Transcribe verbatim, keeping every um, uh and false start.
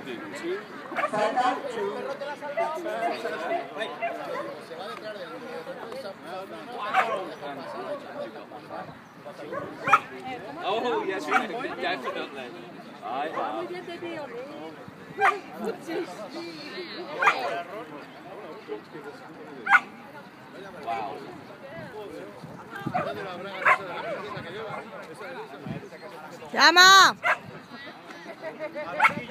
Standing two. Salta. Oh, yes, definitely. I have. Wow. ¡Llama!